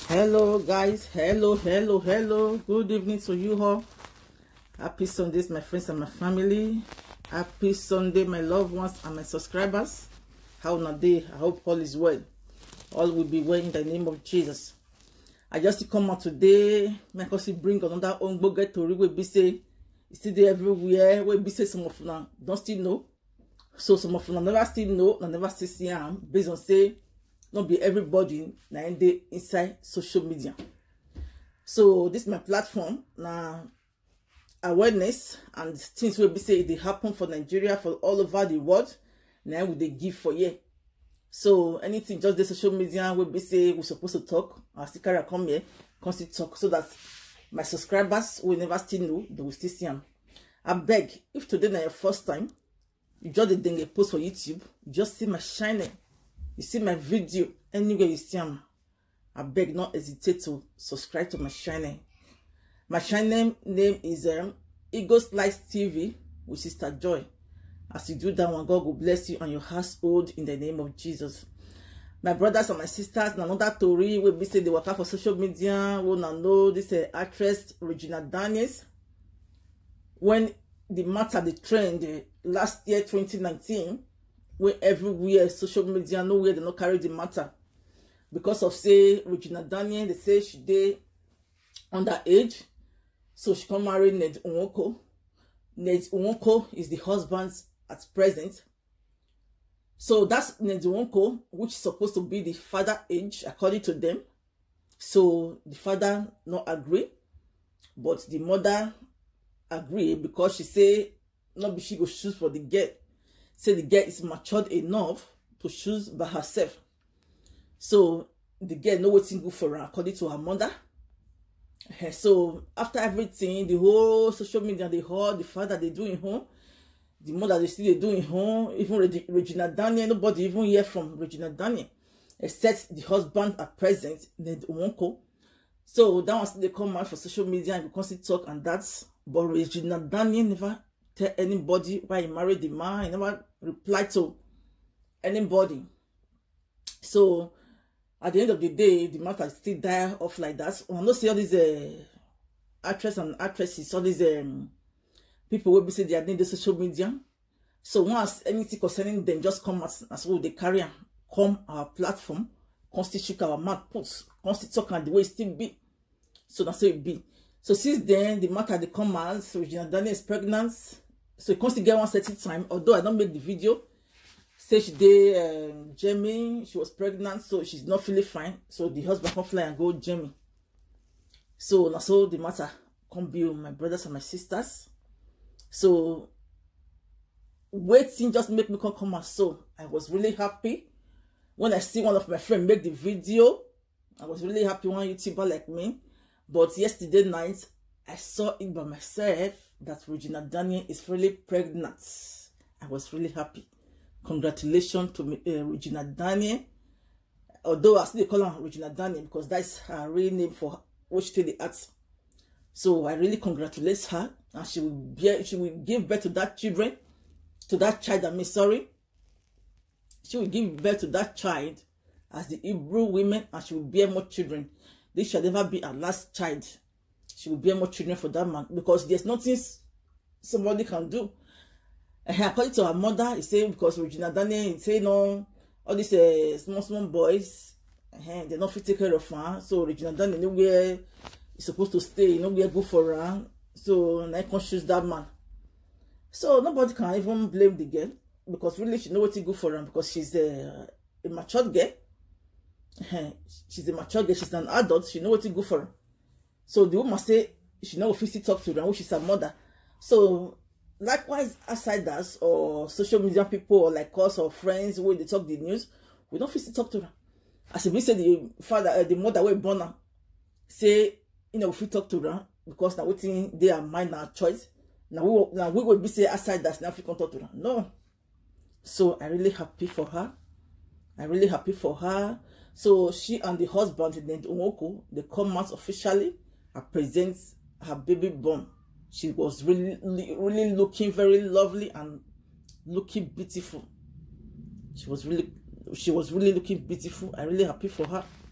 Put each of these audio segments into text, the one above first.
Hello guys, hello, good evening to you all. Happy Sundays, my friends and my family. Happy Sunday, my loved ones and my subscribers. How na day? I hope all is well. All will be well in the name of Jesus. I just come out today because it bring another ongoing story wey be say it's still there everywhere. Wey be say some of them don't still know, so some of them never still know and never still see them based on say not be everybody na in the inside social media. So this is my platform now. Awareness and things will be say they happen for Nigeria, for all over the world. Now we they give for you. So anything just the social media will be say we're supposed to talk. Our sticker come here, constantly talk so that my subscribers will never still know, they will still see them. I beg, if today is your first time, you just did a post for YouTube, you just see my shining, you see my video anywhere you see them. I beg, not hesitate to subscribe to my channel. My channel name is Eagles Light TV with Sister Joy. As you do that one, God will bless you and your household in the name of Jesus. My brothers and my sisters, another story will be say they work out for social media. We know this actress Regina Daniels. When the matter, the trend last year 2019, where everywhere social media nowhere they not carry the matter because of say Regina Daniels. They say she did underage. So she can marry Ned Nwoko. Ned Nwoko is the husband at present. So that's Ned Nwoko, which is supposed to be the father age according to them. So the father not agree, but the mother agree because she say not be she go choose for the girl. Say the girl is matured enough to choose by herself. So the girl know what's good for her according to her mother. So after everything, the whole social media, the whole the father they do in home, the mother they still they do in home, even Regina Daniels, nobody even hear from Regina Daniels except the husband at present, Ned Nwoko. So that was they come out for social media and you constantly talk and that's, but Regina Daniels never tell anybody why he married the man. He never replied to anybody. So at the end of the day, the matter still die off like that. I don't see all these actresses and actresses, all these people will be say they are in the social media. So once anything concerning them just come as well, they carry and come our platform, constitute our mouth puts, constitute talk and the way it still be. So that's how it be. So since then, the matter they come out, so Regina Daniels is pregnant. So it constantly get one certain time, although I don't make the video. Say she did Jamie, she was pregnant, so she's not feeling fine. So the husband come fly and go Jamie. So that's all the matter come be with my brothers and my sisters. So waiting just make me come out. So I was really happy when I see one of my friends make the video. I was really happy, one YouTuber like me. But yesterday night I saw it by myself that Regina Daniels is really pregnant. I was really happy. Congratulations to Regina Daniels. Although I still call her Regina Daniels because that's her real name for which to the arts. So I really congratulate her, and she will give birth to that children, to that child. I mean, sorry, she will give birth to that child as the Hebrew women, and she will bear more children. This shall never be her last child. She will bear more children for that man because there's nothing somebody can do. According to her mother, he say because Regina Daniels say no, all these small boys, they're not fit to take care of her. So Regina Daniels nowhere is supposed to stay, nowhere good for her. So I can't choose that man. So nobody can even blame the girl because really she know what's good for her because she's a matured girl. She's a matured girl. She's an adult. She know what's good for her. So the woman say she know if she talk to her, which is her mother. So likewise, outsiders or social media people or like us or friends where they talk the news, we don't feel to talk to her. As if we say the father, the mother we born her, say if we talk to her because now we think they are mind our choice. Now we will be say outsiders now if we can talk to her. No. So I really happy for her. I really happy for her. So she and the husband named Nwoko, they come out officially and present her baby born. She was really looking very lovely and looking beautiful. She was really looking beautiful. I'm really happy for her.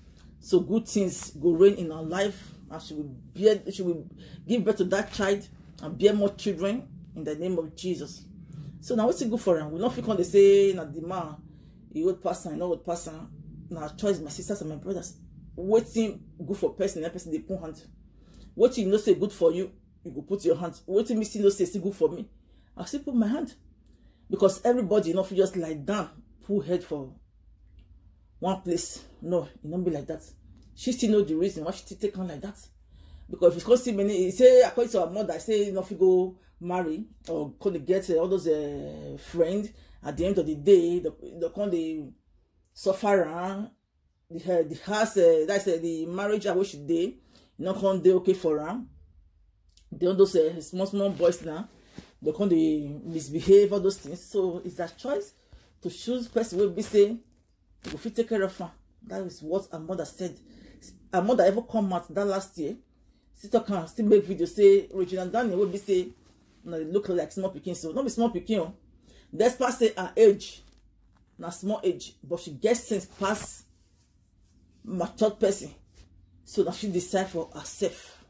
so good things go reign in her life, and she will give birth to that child and bear more children in the name of Jesus. So now what's it good for her? We not feel when they say na the man, he old person, not old person. Now choice, my sisters and my brothers. What's good for person, that person they put hand. What you know say good for you, you go put your hand. What you still know say good for me, I still put my hand. Because everybody, you know, just lie down, pull head for one place. No, it don't be like that. She still know the reason why she still take on like that. Because if you see many, say according to her mother, say you know if you go marry or gonna get all those friends, at the end of the day, they come they suffer the house that's the marriage I wish they not come they okay for her. They all those small boys now, they come they misbehave, all those things. So it's that choice to choose person will be say if you take care of her. That is what her mother said. Her mother ever come out that last year. Sister can still make video say Regina Daniel will be say no, they look like small pikin, so not be small pikin. Despite say her age, not small age, but she gets sense past matured person. So now she decide for herself.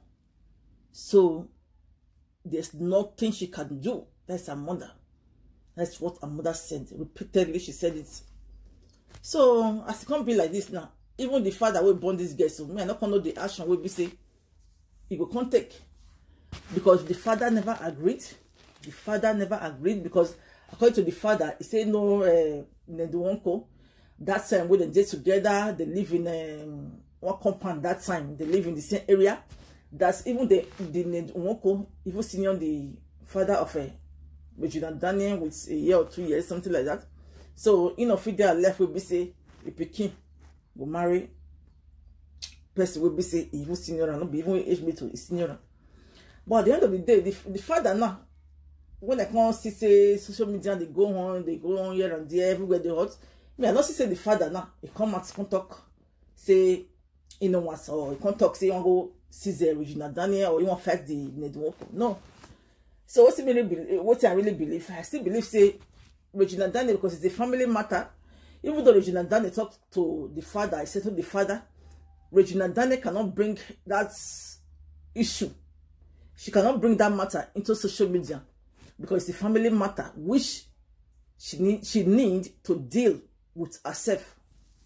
So there's nothing she can do. That's her mother. That's what her mother said. Repeatedly she said it. So as it can't be like this now, even the father will born this girl, so me I not gonna know the action will be say he go come take. Because the father never agreed. The father never agreed because according to the father, he said no Neduonko. That time when they did together, they live in one compound that time, they live in the same area. That's even the Neduonko, even senior the father of Regina Daniel with a year or 2 years, something like that. So you know, if they are left will be say a pikin will marry person will be say even senior and not be even age mate to senior. But at the end of the day, the father now, when I can't see say social media, they go on here and there, everywhere they hot. Me, I not see say the father now, he come out, can talk, say, you know what, or he can't talk, say, you want to go see the Regina Daniel, or you want to fight the Neduonko. No. So what I really believe, I still believe, say, Regina Daniel, because it's a family matter. Even though Regina Daniel talked to the father, I said to the father, Regina Daniel cannot bring that issue. She cannot bring that matter into social media because it's a family matter which she need to deal with herself.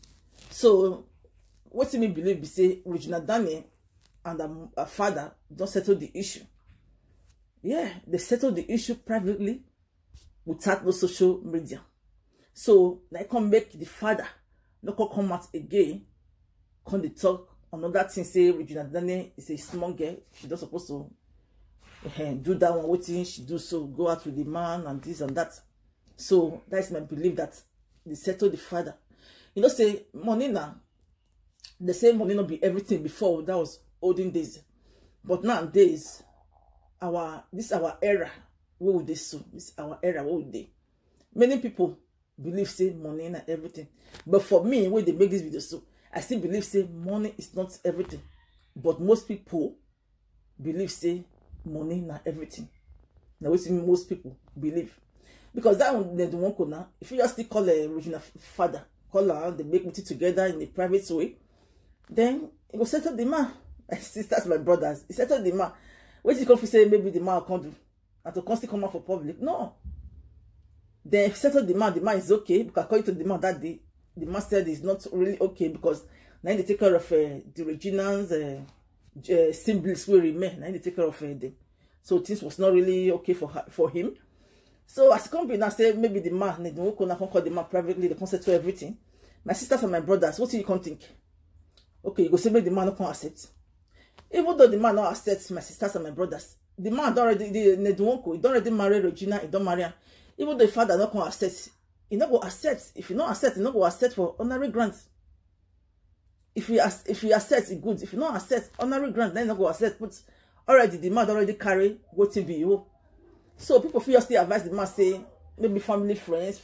So what me believe be say Regina Daniel and her father don't settle the issue. Yeah, they settle the issue privately without no social media. So they can make the father not come out again. Can they talk another thing? Say Regina Daniel is a small girl. She's not supposed to do that one. What thing she do? So go out with the man and this and that. So that's my belief that they settle the father. You know, say money now. They say money not be everything before. That was olden days, but nowadays, this is our era. What would they so? This is our era. What would they? Many people believe say money and everything, but for me, when they make this video, so I still believe say money is not everything. But most people believe say money not everything. Now what most people believe, because that one they don't want now. If you just still call a Regina father, call her, they make meeting together in a private way, then it will settle the man. My sisters, my brothers, it settle the man. When you come to say maybe the man can't do and to constantly come out for public, no. Then settle the man is okay because according to the man that day, the man said it's not really okay because now they take care of the Regina's siblings will remain. Now they take care of them. So things was not really okay for him. So as company now say maybe the man, they don't call the man privately, they can settle everything. My sisters and my brothers, what do you can think? Okay, you go say maybe the man not can accept. Even though the man not accept, my sisters and my brothers, the man don't already he don't already marry Regina, he don't marry her. Even though the father not can accept, he not go accept. If you not accept, he not go accept for honorary grants. If you accept, it good. If you not accept honorary grant, then you not go accept. But already the man already carry what to be you. So people feel still advise the man say maybe family friends.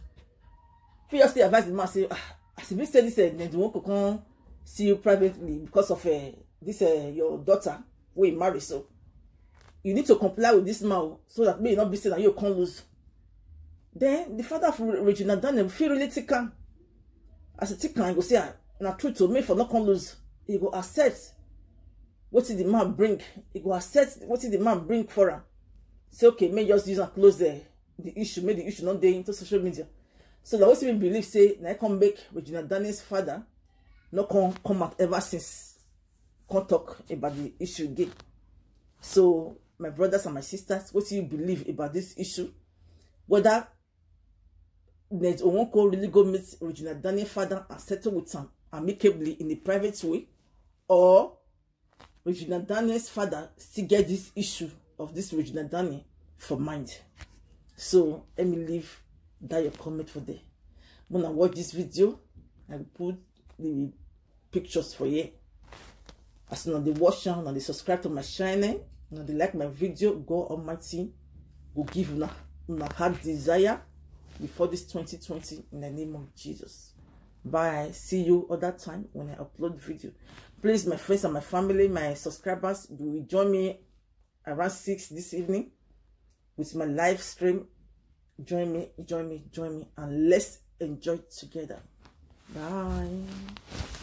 Feel still advise the man say as if you say this they won't come see you privately because of this your daughter we marry, so you need to comply with this man so that may not be saying that you can't lose. Then the father of Regina Daniel feel really tickle. As a tickle, he go say, na true to me for not come lose. He go accept what did the man bring. He go accept what did the man bring for him. Say, okay, may just use and close the issue, make the issue not there into social media. So that what we believe say, na I come make Regina Daniels' father not come out ever since. Can't talk about the issue again. So my brothers and my sisters, what do you believe about this issue? Whether there's Onwoko really go meet Regina Daniels' father and settle with him amicably in a private way, or Regina Daniels' father still get this issue of this Regina Daniels for mind. So let me leave that your comment for there. When I watch this video, I will put the pictures for you. As soon as they watch and they subscribe to my channel, and they like my video, God Almighty will give una heart desire before this 2020 in the name of Jesus. Bye. See you other time when I upload video. Please, my friends and my family, my subscribers, you will join me around 6 this evening with my live stream. Join me, and let's enjoy together. Bye.